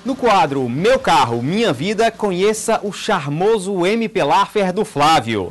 No quadro Meu Carro, Minha Vida, conheça o charmoso MP Laffer do Flávio.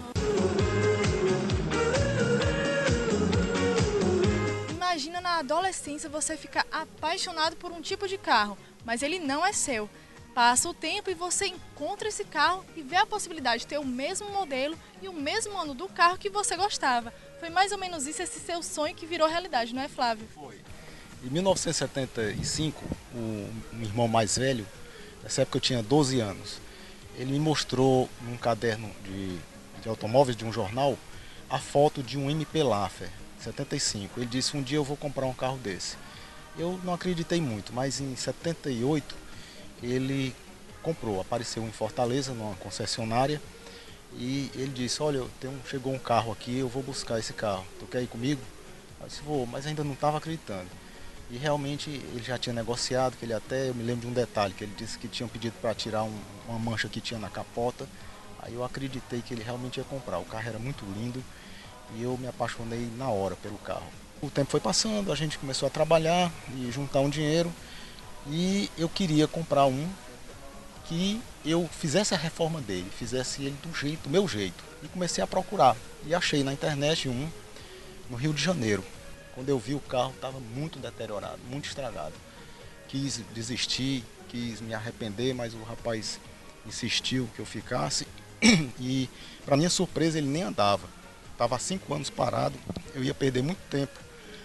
Imagina na adolescência você ficar apaixonado por um tipo de carro, mas ele não é seu. Passa o tempo e você encontra esse carro e vê a possibilidade de ter o mesmo modelo e o mesmo ano do carro que você gostava. Foi mais ou menos isso, esse seu sonho que virou realidade, não é, Flávio? Foi. Em 1975, o meu irmão mais velho, nessa época eu tinha 12 anos, ele me mostrou num caderno de automóveis de um jornal a foto de um MP Laffer, 75. Ele disse, um dia eu vou comprar um carro desse. Eu não acreditei muito, mas em 78 ele comprou, apareceu em Fortaleza, numa concessionária, e ele disse, olha, chegou um carro aqui, eu vou buscar esse carro, tu quer ir comigo? Eu disse, vou, mas ainda não estava acreditando. E realmente ele já tinha negociado, que eu me lembro de um detalhe, que ele disse que tinham pedido para tirar uma mancha que tinha na capota. Aí eu acreditei que ele realmente ia comprar. O carro era muito lindo e eu me apaixonei na hora pelo carro. O tempo foi passando, a gente começou a trabalhar e juntar um dinheiro. E eu queria comprar um que eu fizesse a reforma dele, fizesse ele do meu jeito. E comecei a procurar. E achei na internet um no Rio de Janeiro. Quando eu vi o carro, estava muito deteriorado, muito estragado. Quis desistir, quis me arrepender, mas o rapaz insistiu que eu ficasse. E, para minha surpresa, ele nem andava. Estava há 5 anos parado, eu ia perder muito tempo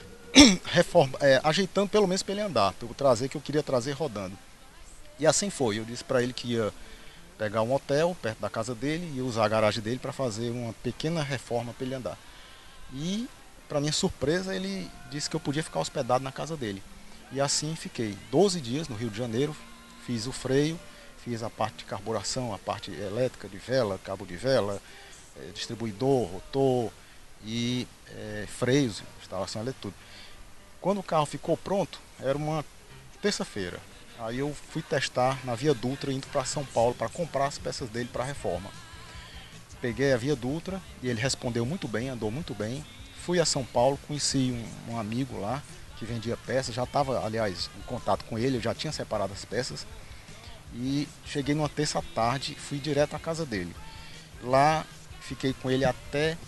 ajeitando pelo menos para ele andar, para eu trazer, que eu queria trazer rodando. E assim foi, eu disse para ele que ia pegar um hotel perto da casa dele e usar a garagem dele para fazer uma pequena reforma para ele andar. E, para minha surpresa, ele disse que eu podia ficar hospedado na casa dele. E assim fiquei 12 dias no Rio de Janeiro, fiz o freio, fiz a parte de carburação, a parte elétrica de vela, cabo de vela, distribuidor, rotor e freios, instalação elétrica, tudo. Quando o carro ficou pronto, era uma terça-feira. Aí eu fui testar na Via Dutra, indo para São Paulo para comprar as peças dele para a reforma. Peguei a Via Dutra e ele respondeu muito bem, andou muito bem. Fui a São Paulo, conheci um amigo lá que vendia peças, já estava, aliás, em contato com ele, eu já tinha separado as peças. E cheguei numa terça à tarde, fui direto à casa dele. Lá fiquei com ele até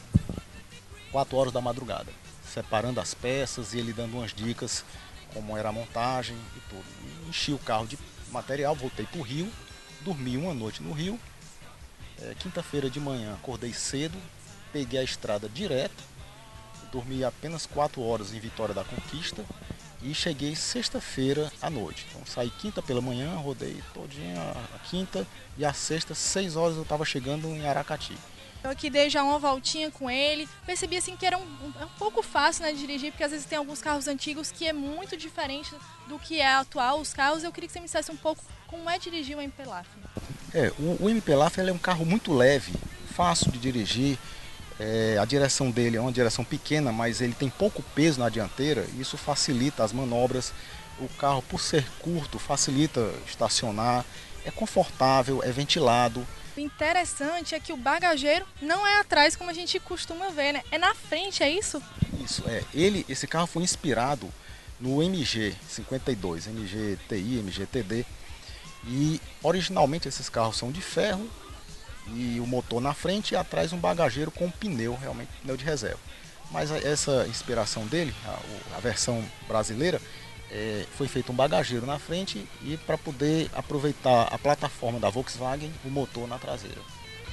4 horas da madrugada, separando as peças e ele dando umas dicas como era a montagem e tudo. E enchi o carro de material, voltei para o Rio, dormi uma noite no Rio. Quinta-feira de manhã acordei cedo, peguei a estrada direto, dormi apenas 4 horas em Vitória da Conquista e cheguei sexta-feira à noite. Então saí quinta pela manhã, rodei todinha a quinta e a sexta, 6 horas eu estava chegando em Aracati. Eu aqui dei já uma voltinha com ele, percebi assim que era um pouco fácil, né, de dirigir, porque às vezes tem alguns carros antigos que é muito diferente do que é atual os carros. Eu queria que você me dissesse um pouco como é dirigir o MP Laffer. O MP Laffer é um carro muito leve, fácil de dirigir. A direção dele é uma direção pequena, mas ele tem pouco peso na dianteira e isso facilita as manobras. O carro, por ser curto, facilita estacionar, é confortável, é ventilado. O interessante é que o bagageiro não é atrás como a gente costuma ver, né? É na frente, é isso? Isso, esse carro foi inspirado no MG 52, MG TI, MG TD. E originalmente esses carros são de ferro e o motor na frente e atrás um bagageiro com pneu, realmente pneu de reserva. Mas essa inspiração dele, a versão brasileira, foi feito um bagageiro na frente e para poder aproveitar a plataforma da Volkswagen, o motor na traseira.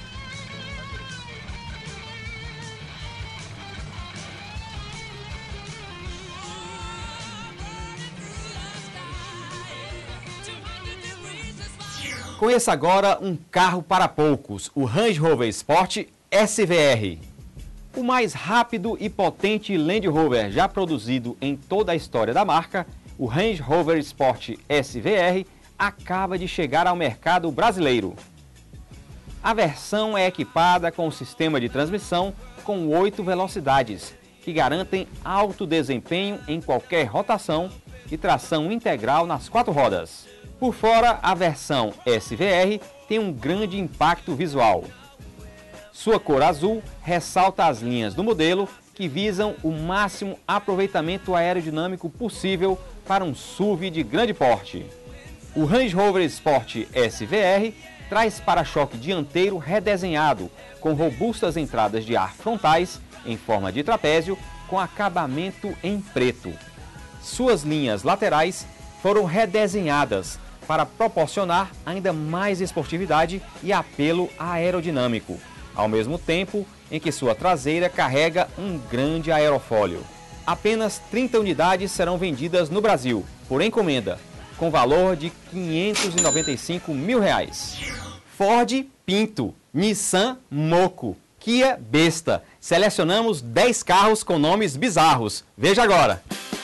Conheça agora um carro para poucos, o Range Rover Sport SVR. O mais rápido e potente Land Rover já produzido em toda a história da marca, o Range Rover Sport SVR acaba de chegar ao mercado brasileiro. A versão é equipada com um sistema de transmissão com 8 velocidades, que garantem alto desempenho em qualquer rotação e tração integral nas 4 rodas. Por fora, a versão SVR tem um grande impacto visual. Sua cor azul ressalta as linhas do modelo que visam o máximo aproveitamento aerodinâmico possível para um SUV de grande porte. O Range Rover Sport SVR traz para-choque dianteiro redesenhado, com robustas entradas de ar frontais em forma de trapézio, com acabamento em preto. Suas linhas laterais foram redesenhadas para proporcionar ainda mais esportividade e apelo aerodinâmico, ao mesmo tempo em que sua traseira carrega um grande aerofólio. Apenas 30 unidades serão vendidas no Brasil, por encomenda, com valor de R$ 595 mil. Ford Pinto, Nissan Moco, Kia Besta. Selecionamos 10 carros com nomes bizarros. Veja agora!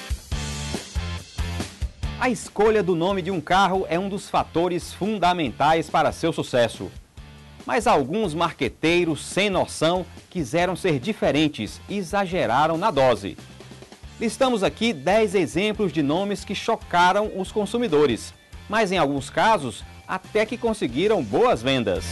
A escolha do nome de um carro é um dos fatores fundamentais para seu sucesso. Mas alguns marqueteiros sem noção quiseram ser diferentes e exageraram na dose. Listamos aqui 10 exemplos de nomes que chocaram os consumidores, mas em alguns casos até que conseguiram boas vendas.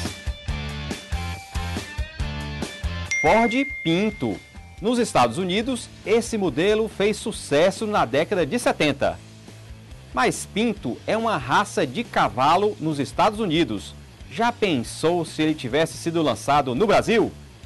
Ford Pinto. Nos Estados Unidos, esse modelo fez sucesso na década de 70. Mas Pinto é uma raça de cavalo nos Estados Unidos. Já pensou se ele tivesse sido lançado no Brasil?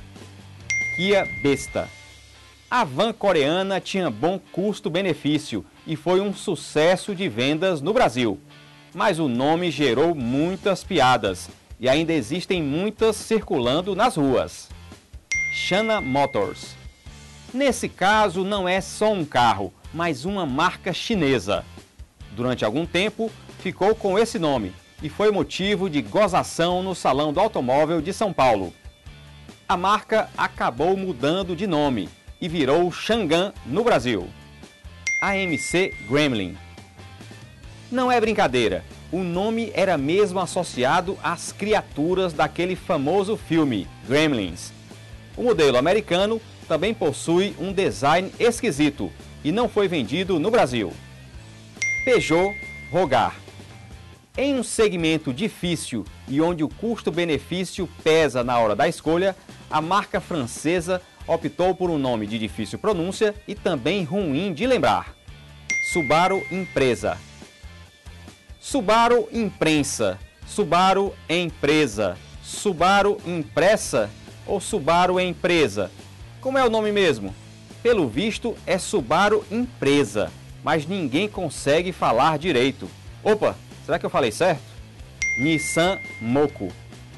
Kia Besta. A van coreana tinha bom custo-benefício e foi um sucesso de vendas no Brasil. Mas o nome gerou muitas piadas e ainda existem muitas circulando nas ruas. Shana Motors. Nesse caso não é só um carro, mas uma marca chinesa. Durante algum tempo ficou com esse nome e foi motivo de gozação no Salão do Automóvel de São Paulo. A marca acabou mudando de nome e virou Chang'an no Brasil. AMC Gremlin. Não é brincadeira, o nome era mesmo associado às criaturas daquele famoso filme, Gremlins. O modelo americano também possui um design esquisito e não foi vendido no Brasil. Peugeot Rogar. Em um segmento difícil e onde o custo-benefício pesa na hora da escolha, a marca francesa optou por um nome de difícil pronúncia e também ruim de lembrar. Subaru Impreza. Subaru Imprensa, Subaru Empresa, Subaru Impressa ou Subaru Empresa? Como é o nome mesmo? Pelo visto é Subaru Impresa, mas ninguém consegue falar direito. Opa, será que eu falei certo? Nissan Moco.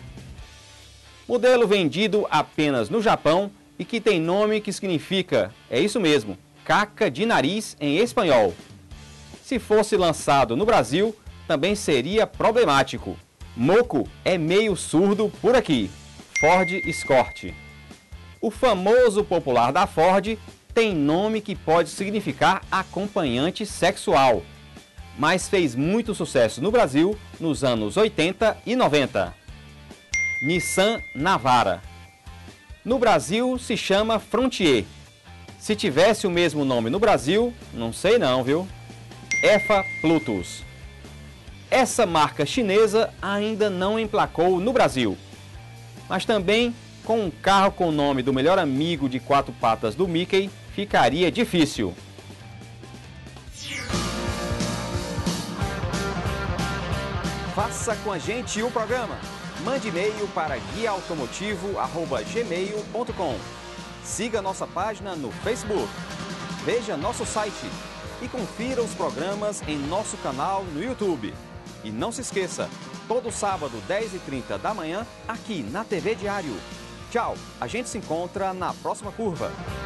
Modelo vendido apenas no Japão e que tem nome que significa, é isso mesmo, caca de nariz em espanhol. Se fosse lançado no Brasil, também seria problemático. Moco é meio surdo por aqui. Ford Escort. O famoso popular da Ford tem nome que pode significar acompanhante sexual, mas fez muito sucesso no Brasil nos anos 80 e 90. Nissan Navara. No Brasil se chama Frontier. Se tivesse o mesmo nome no Brasil, não sei não, viu? EFA Plutus. Essa marca chinesa ainda não emplacou no Brasil, mas também com um carro com o nome do melhor amigo de 4 patas do Mickey, ficaria difícil. Faça com a gente o programa. Mande e-mail para guiaautomotivo@gmail.com. Siga nossa página no Facebook. Veja nosso site e confira os programas em nosso canal no YouTube. E não se esqueça, todo sábado, 10h30 da manhã, aqui na TV Diário. Tchau, a gente se encontra na próxima curva.